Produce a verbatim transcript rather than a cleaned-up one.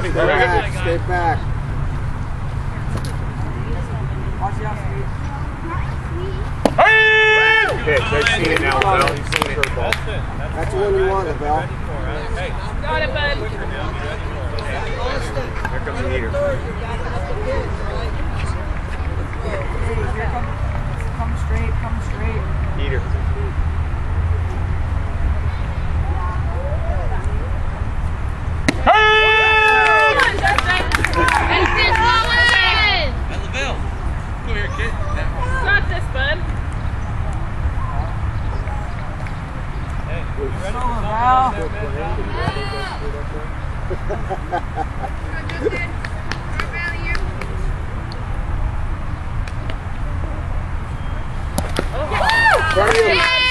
Stay back, stay back. Pitch, they've seen it now, Lavelle. You've seen it. That's the one you want, Lavelle. Got it, bud. Here comes the heater. Come straight, come straight. Heater. Got this, bud. Hey, you ready? Val. Oh.